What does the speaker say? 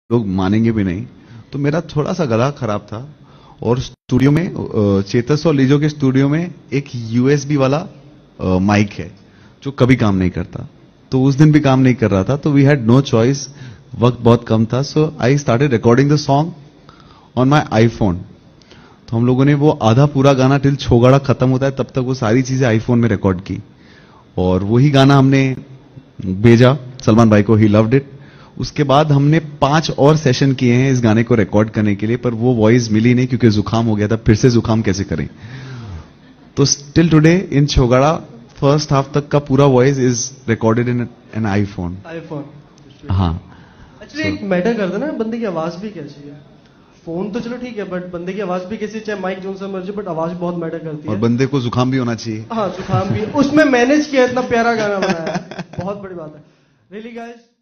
लोग मानेंगे भी नहीं। तो मेरा थोड़ा सा गला खराब था और स्टूडियो में चेतस और लीजो के स्टूडियो में एक यूएसबी वाला माइक है जो कभी काम नहीं करता। तो उस दिन भी काम नहीं कर रहा था, तो वी हैड नो चॉइस, वक्त बहुत कम था। So I started recording the song on my iPhone. तो हम लोगों ने वो आधा पूरा गाना टिल छोगाड़ा खत्म होता है तब तक वो सारी चीजें आईफोन में रिकॉर्ड की और वही गाना हमने भेजा सलमान भाई को, ही लव्ड इट। उसके बाद हमने 5 और सेशन किए हैं इस गाने को रिकॉर्ड करने के लिए, पर वो वॉइस मिली नहीं क्योंकि जुकाम हो गया था। फिर से जुकाम कैसे करें? तो स्टिल टुडे इन छोगाड़ा फर्स्ट हाफ तक का पूरा voice is recorded in an iPhone. हाँ, एक्चुअली एक मैटर करता है ना, बंदे की आवाज भी कैसी है। फोन तो चलो ठीक है, बट बंदे की आवाज भी कैसी, चाहे माइक जो सा मर्जी, बट आवाज बहुत मैटर करती है। और बंदे को जुकाम भी होना चाहिए। हाँ, जुकाम भी। उसमें मैनेज किया, इतना प्यारा गाना बनाया, बहुत बड़ी बात है। Really guys.